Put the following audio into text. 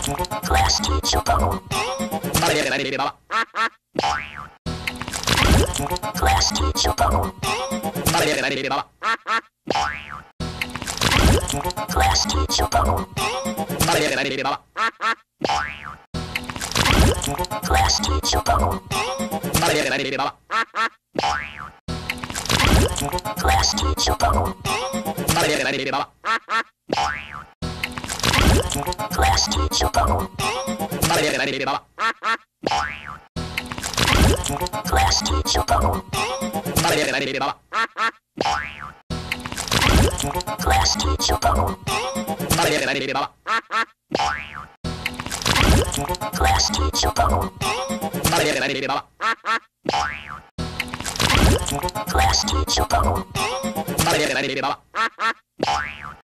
Class teacher bubble. Class teacher bubble. Class teacher bubble. Class teacher bubble. Class teacher bubble. Class teacher bubble. Class teacher bubble. Class teacher bubble. Class teacher bubble. Class teacher bubble.